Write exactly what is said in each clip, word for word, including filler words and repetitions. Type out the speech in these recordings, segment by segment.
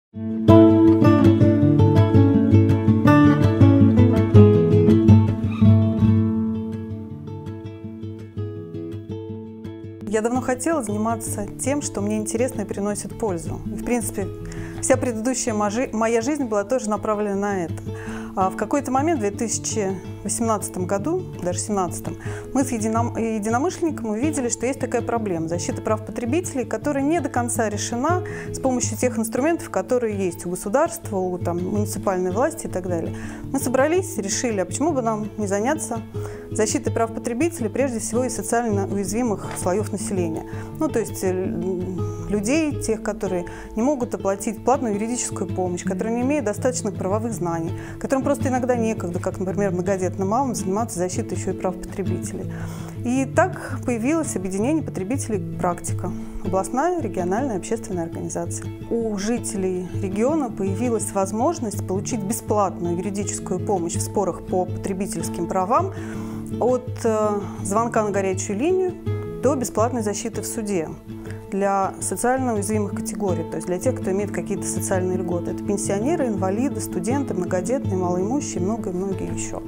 Я давно хотела заниматься тем, что мне интересно и приносит пользу. И, в принципе, вся предыдущая моя жизнь была тоже направлена на это. А в какой-то момент, в две тысячи восемнадцатом году, даже в две тысячи семнадцатом, мы с единомышленниками увидели, что есть такая проблема – защита прав потребителей, которая не до конца решена с помощью тех инструментов, которые есть у государства, у там, муниципальной власти и так далее. Мы собрались, решили, а почему бы нам не заняться защитой прав потребителей, прежде всего, и социально уязвимых слоев населения. Ну, то есть людей, тех, которые не могут оплатить платную юридическую помощь, которые не имеют достаточных правовых знаний, которым просто иногда некогда, как, например, многодетным мамам, заниматься защитой еще и прав потребителей. И так появилось объединение потребителей «Практика» – областная региональная общественная организация. У жителей региона появилась возможность получить бесплатную юридическую помощь в спорах по потребительским правам от звонка на горячую линию до бесплатной защиты в суде для социально уязвимых категорий, то есть для тех, кто имеет какие-то социальные льготы. Это пенсионеры, инвалиды, студенты, многодетные, малоимущие, многое-многое еще.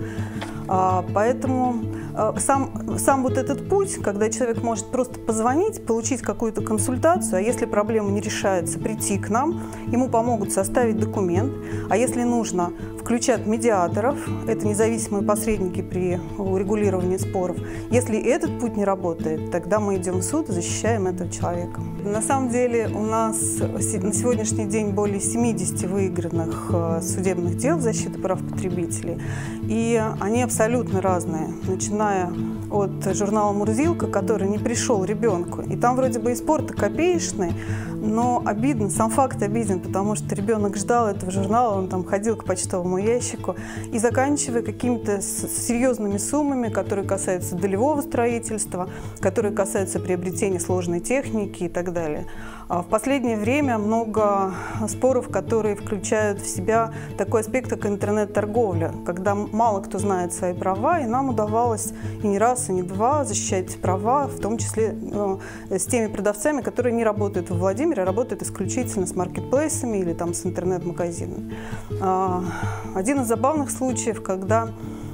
Поэтому сам, сам вот этот путь, когда человек может просто позвонить, получить какую-то консультацию, а если проблема не решается, прийти к нам, ему помогут составить документ, а если нужно, включат медиаторов, это независимые посредники при урегулировании споров. Если этот путь не работает, тогда мы идем в суд и защищаем этого человека. На самом деле у нас на сегодняшний день более семидесяти выигранных судебных дел защиты прав потребителей, и они абсолютно разные, начиная от журнала «Мурзилка», который не пришел ребенку, и там вроде бы и спор-то копеечный, но обидно, сам факт обиден, потому что ребенок ждал этого журнала, он там ходил к почтовому ящику, и заканчивая какими-то серьезными суммами, которые касаются долевого строительства, которые касаются приобретения сложной техники и так далее. В последнее время много споров, которые включают в себя такой аспект, как интернет-торговля, когда мало кто знает свои права, и нам удавалось и не раз, и не два защищать права, в том числе э, с теми продавцами, которые не работают во Владимире, а работают исключительно с маркетплейсами или там, с интернет-магазинами. Э, один из забавных случаев, когда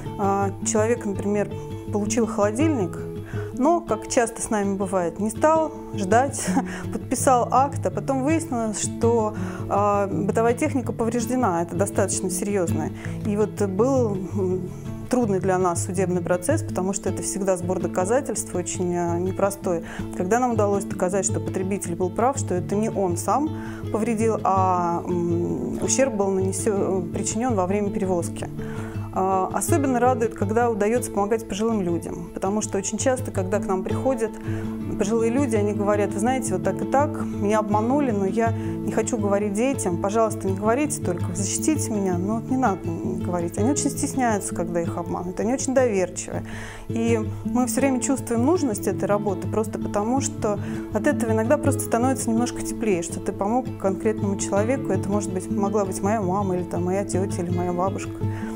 э, человек, например, получил холодильник, но, как часто с нами бывает, не стал ждать, подписал акт, а потом выяснилось, что э, бытовая техника повреждена, это достаточно серьезно. И вот был трудный для нас судебный процесс, потому что это всегда сбор доказательств, очень э, непростой. Когда нам удалось доказать, что потребитель был прав, что это не он сам повредил, а э, ущерб был нанесен, причинен во время перевозки. Особенно радует, когда удается помогать пожилым людям, потому что очень часто, когда к нам приходят пожилые люди, они говорят: вы знаете, вот так и так, меня обманули, но я не хочу говорить детям, пожалуйста, не говорите только, защитите меня, но вот не надо говорить. Они очень стесняются, когда их обманывают, они очень доверчивы. И мы все время чувствуем нужность этой работы просто потому, что от этого иногда просто становится немножко теплее, что ты помог конкретному человеку, это может быть, могла быть моя мама, или там, моя тетя, или моя бабушка.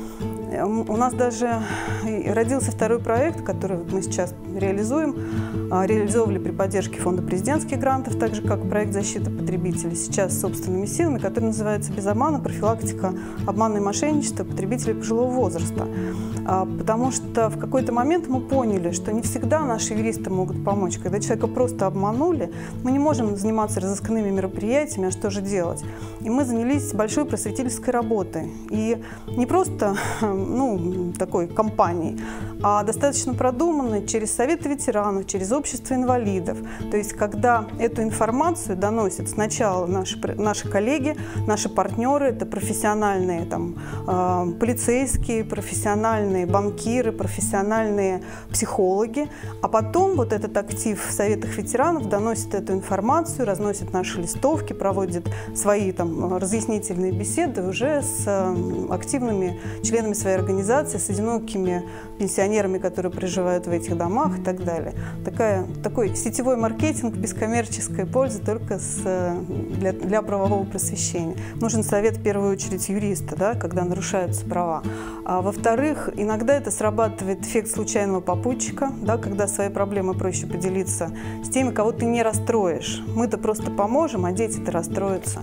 У нас даже родился второй проект, который мы сейчас реализуем. Реализовывали при поддержке Фонда президентских грантов, так же как проект защиты потребителей, сейчас собственными силами, который называется «Без обмана. Профилактика обмана и мошенничества потребителей пожилого возраста». Потому что в какой-то момент мы поняли, что не всегда наши юристы могут помочь. Когда человека просто обманули, мы не можем заниматься разыскными мероприятиями, а что же делать? И мы занялись большой просветительской работой. И не просто ну, такой кампанией, а достаточно продуманной через Советы ветеранов, через Общество инвалидов. То есть, когда эту информацию доносят сначала наши, наши коллеги, наши партнеры, это профессиональные там, э, полицейские, профессиональные банкиры, профессиональные психологи, а потом вот этот актив в Советах ветеранов доносит эту информацию, разносит наши листовки, проводит свои там, разъяснительные беседы уже с э, активными членами своей организации, с одинокими пенсионерами, которые проживают в этих домах и так далее. Такая, такой сетевой маркетинг без коммерческой пользы, только с, для, для правового просвещения. Нужен совет в первую очередь юриста, да, когда нарушаются права. А во-вторых, иногда это срабатывает эффект случайного попутчика, да, когда свои проблемы проще поделиться с теми, кого ты не расстроишь. Мы-то просто поможем, а дети-то расстроятся.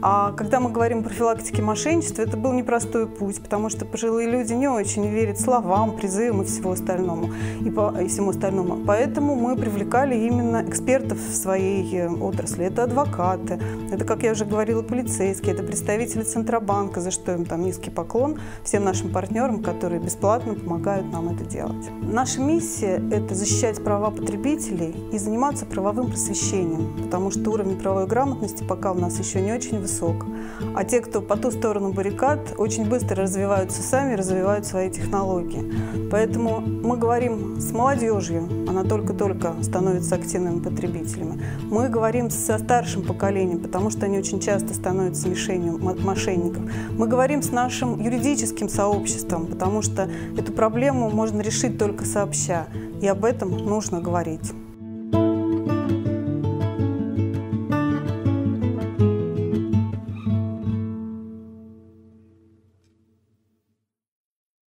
А когда мы говорим о профилактике мошенничества, это был непростой путь, потому что пожилые люди не очень верят словам, призывам и всего остальному, и, по, и всему остальному. Поэтому мы привлекали именно экспертов в своей отрасли. Это адвокаты, это, как я уже говорила, полицейские, это представители Центробанка, за что им там низкий поклон, всем нашим партнерам, которые бесплатно помогают нам это делать. Наша миссия – это защищать права потребителей и заниматься правовым просвещением, потому что уровень правовой грамотности пока у нас еще не очень высок. А те, кто по ту сторону баррикад, очень быстро развиваются сами, развивают свои технологии. Поэтому мы говорим с молодежью, она только-только становится активными потребителями. Мы говорим со старшим поколением, потому что они очень часто становятся мишенью мошенников. Мы говорим с нашим юридическим сообществом, потому что эту проблему можно решить только сообща, и об этом нужно говорить.